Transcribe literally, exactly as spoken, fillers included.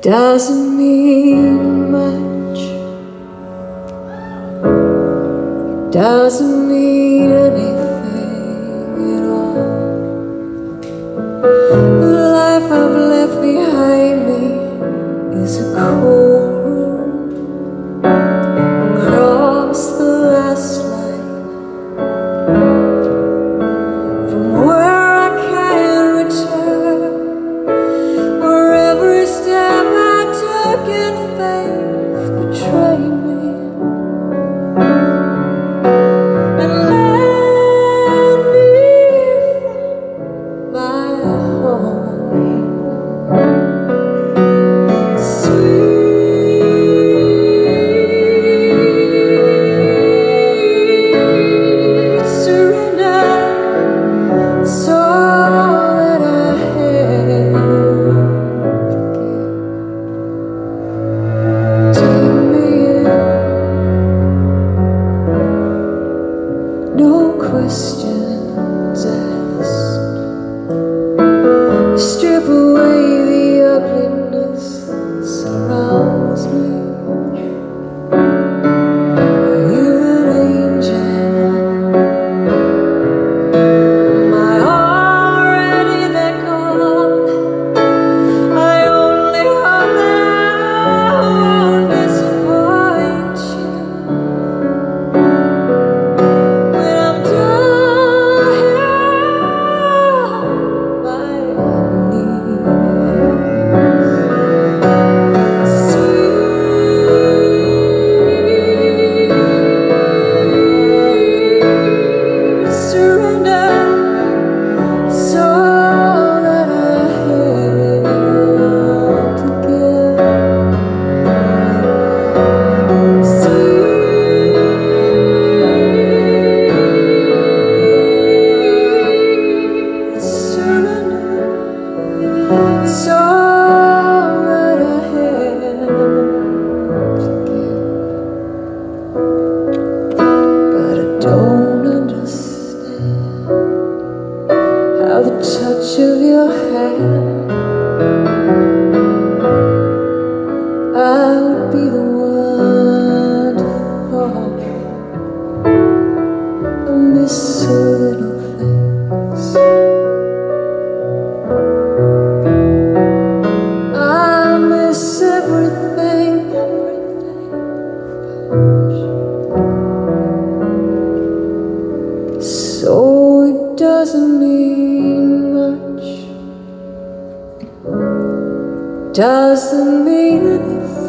doesn't mean much. It doesn't mean anything at all. The life I've left behind me is a cold room across the last line, from where I can't return, where every step I took in faith betrayed me. And led me from my home. Sweet surrender, it's all that I have to give. Take me in, no questions asked. Strip away the ugliness that surrounds me. Are you an angel? Am I already that gone? I only hope that I won't disappoint you when I'm done here by knees. Sweet surrender, it's all that I have to give. Sweet surrender, it's all that I have to give. But I don't understand how the touch of your hand, I would be the one to fall. I miss so little things. I miss everything, everything. So it doesn't mean much, doesn't mean anything.